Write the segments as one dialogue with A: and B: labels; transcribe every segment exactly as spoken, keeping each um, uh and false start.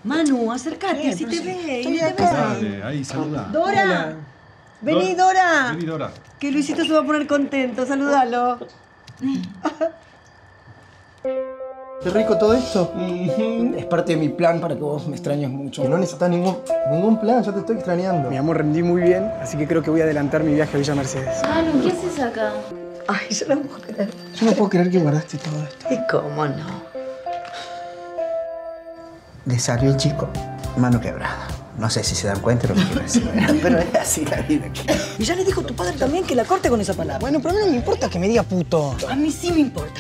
A: Manu, acércate, así te ve.
B: Estoy
A: te
B: acá.
C: Dale, ahí, saluda.
A: Dora.
B: Hola.
A: Vení,
C: Dor-
A: Dora.
C: Vení, Dora.
A: Que Luisito se va a poner contento. Saludalo.
B: Qué rico todo esto. Es parte de mi plan para que vos me extrañes mucho. Que no necesitas ningún, ningún plan, yo te estoy extrañando. Mi amor, rendí muy bien, así que creo que voy a adelantar mi viaje a Villa Mercedes.
D: Manu, ¿qué haces acá?
A: Ay, yo no puedo creer.
B: Yo no puedo creer que guardaste todo esto.
A: ¿Y cómo no?
E: Le salió el chico mano quebrada. No sé si se dan cuenta de lo que quiero decir, pero es así la vida.
A: Y ya le dijo tu padre también que la corte con esa palabra.
B: Bueno, pero a mí no me importa que me diga puto.
A: A mí sí me importa.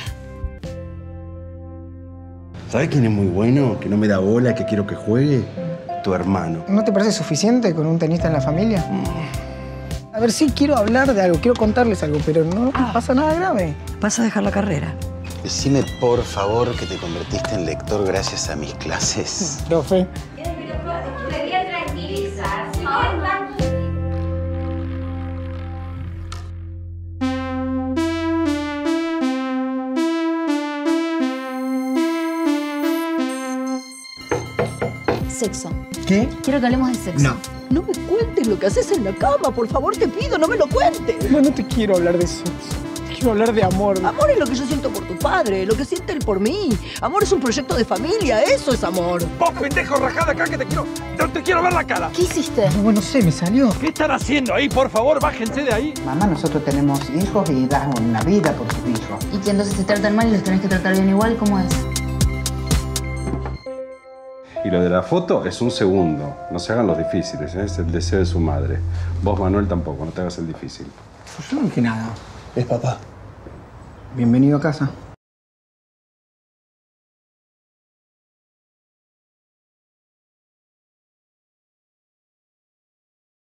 F: ¿Sabes quién es muy bueno? Que no me da bola, que quiero que juegue. Tu hermano.
B: ¿No te parece suficiente con un tenista en la familia? A ver, sí, quiero hablar de algo, quiero contarles algo, pero no pasa nada grave.
A: Vas a dejar la carrera.
F: Decime, por favor, que te convertiste en lector gracias a mis clases.
B: Profe.
D: Debería tranquilizarse. Sexo.
B: ¿Qué?
D: Quiero que hablemos de sexo.
B: No.
A: No me cuentes lo que haces en la cama, por favor, te pido, no me lo cuentes.
B: No, no te quiero hablar de sexo. Quiero hablar de amor.
A: Amor es lo que yo siento por tu padre, lo que siente él por mí. Amor es un proyecto de familia, eso es amor.
G: Vos, pendejo, rajada acá que te quiero... No te quiero ver la cara.
D: ¿Qué hiciste?
B: No, bueno, no sé, me salió.
G: ¿Qué están haciendo ahí? Por favor, bájense de ahí.
E: Mamá, nosotros tenemos hijos y damos una vida por sus hijos.
D: ¿Y que entonces te tratan mal y los tenés que tratar bien igual? ¿Cómo es?
C: Y lo de la foto es un segundo. No se hagan los difíciles, ¿eh? Es el deseo de su madre. Vos, Manuel, tampoco. No te hagas el difícil.
B: Yo no dije nada.
F: Es papá.
B: Bienvenido a casa.